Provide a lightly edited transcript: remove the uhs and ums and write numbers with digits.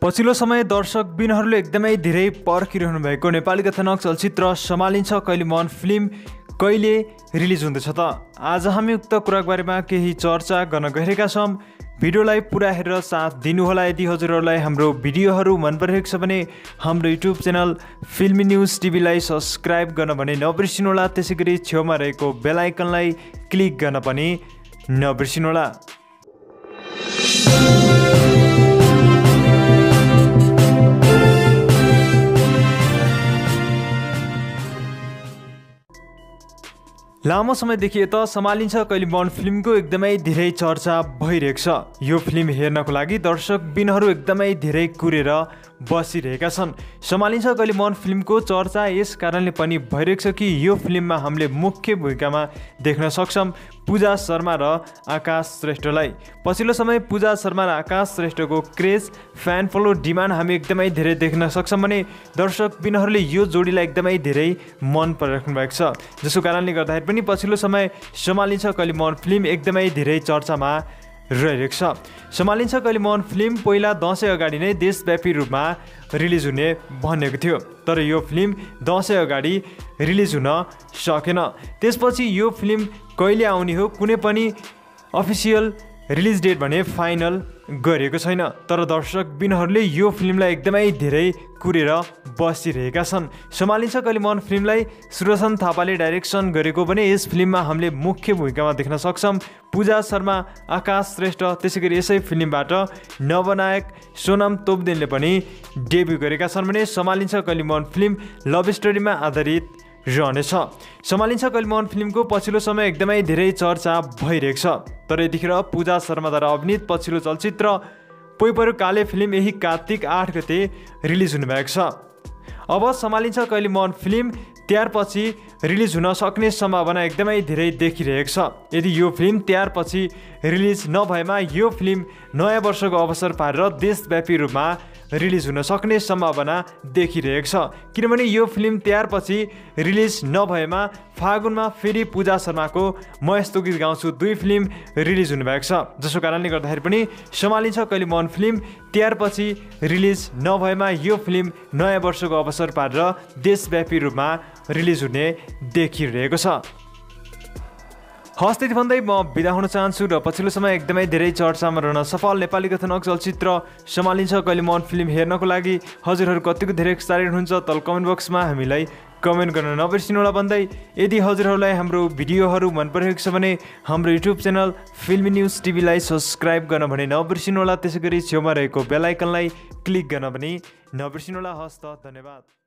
पछिल्लो समय दर्शकबिनहरूले एकदमै धेरै पर्खिरहनु भएको नेपाली कथानक चलचित्र सम्हालिन्छ कहिले मन फिल्म कहिले रिलिज हुँदैछ त। आज हामी उक्त कुराको बारेमा केही चर्चा गर्न गइरहेका छौँ। भिडियोलाई पुरा हेरेर साथ दिनुहोला। यदि हजुरहरूलाई हाम्रो भिडियोहरू मन परिरहेको छ भने हाम्रो युट्युब च्यानल फिल्मी न्युज टिभीलाई सब्सक्राइब गर्न भने नबिर्सिनुहोला। त्यसै गरी छेउमा रहेको बेल आइकनलाई क्लिक गर्न पनि नबिर्सिनुहोला। लामो समयदेखि यता सम्हालिन्छ कहिले मन फिल्मको एकदमै धेरै चर्चा भइरहेको छ। यो फिल्म हेर्नको लागि दर्शकबिनहरू एकदमै धेरै कुरेर बसिरहेका छन्। सम्हालिन्छ कहिले मन फिल्मको चर्चा यस कारणले पनि भइरहेको छ कि यो फिल्ममा हामीले मुख्य भूमिकामा देख्न सक्छौँ पूजा शर्मा र आकाश श्रेष्ठलाई। पछिल्लो समय पूजा शर्मा र आकाश श्रेष्ठको क्रेज, फ्यान फलो, डिमान्ड हामी एकदमै धेरै देख्न सक्छौँ भने दर्शकबिनहरूले यो जोडीलाई एकदमै धेरै मन परिराख्नु भएको छ। जसको कारणले गर्दाखेरि पनि पछिल्लो समय सम्हालिन्छ कहिले मन फिल्म एकदमै धेरै चर्चामा रहेको छ। सम्हालिन्छ कहिले मन फिल्म पहिला दसैँ अगाडि नै देशव्यापी रूपमा रिलिज हुने भनेको थियो, तर यो फिल्म दसैँ अगाडि रिलिज हुन सकेन। त्यसपछि यो फिल्म कहिले आउने हो कुनै पनि अफिसियल रिलिज डेट भने फाइनल गरिएको छैन। तर दर्शकबिनहरूले यो फिल्मलाई एकदमै धेरै कुरेर बसिरहेका छन्। सम्हालिन्छ कहिले मन फिल्मलाई सुदर्शन थापाले डाइरेक्सन गरेको भने यस फिल्ममा हामीले मुख्य भूमिकामा देख्न सक्छौँ पूजा शर्मा, आकाश श्रेष्ठ। त्यसै गरी यसै फिल्मबाट नवनायक सोनम तोप्देनले पनि डेब्यू गरेका छन् भने सम्हालिन्छ कहिले मन फिल्म लभ स्टोरीमा आधारित रहनेछ। सम्हालिन्छ कहिले मन फिल्मको पछिल्लो समय एकदमै धेरै चर्चा भइरहेको छ। तर यतिखेर पूजा शर्माद्वारा अभिनीत पछिल्लो चलचित्र पोइ पऱ्यो काले फिल्म यही कार्तिक 8 गते रिलिज हुनुभएको छ। अब सम्हालिन्छ कहिले मन फिल्म त्यारपछि रिलिज हुन सक्ने सम्भावना एकदमै धेरै देखिरहेको छ। यदि यो फिल्म त्यारपछि रिलिज नभएमा यो फिल्म नयाँ वर्षको अवसर पारेर देशव्यापी रूपमा रिलिज हुन सक्ने सम्भावना देखिरहेको छ। किनभने यो फिल्म त्यारपछि रिलिज नभएमा फागुनमा फेरि पूजा शर्माको म यस्तो गीत गाउँछु 2 फिल्म रिलिज हुनुभएको छ। जसको कारणले गर्दाखेरि पनि सम्हालिन्छ कहिले मन फिल्म त्यारपछि रिलिज नभएमा यो फिल्म नयाँ वर्षको अवसर पारेर देशव्यापी रूपमा रिलिज हुने देखिरहेको छ। हस्, त्यति भन्दै म बिदा हुन चाहन्छु र पछिल्लो समय एकदमै धेरै चर्चामा रहन सफल नेपाली कथानक चलचित्र सम्हालिन्छ कहिले मन फिल्म हेर्नको लागि हजुरहरू कतिको धेरै एक्साइटेड हुन्छ तल कमेन्ट बक्समा हामीलाई कमेन्ट गर्न नबिर्सिनुहोला भन्दै यदि हजुरहरूलाई हाम्रो भिडियोहरू मन परिरहेको छ भने हाम्रो युट्युब च्यानल फिल्मी न्युज टिभीलाई सब्सक्राइब गर्न भने नबिर्सिनुहोला। त्यसै गरी छेउमा रहेको बेल आइकनलाई क्लिक गर्न पनि नबिर्सिनुहोला। हस् त, धन्यवाद।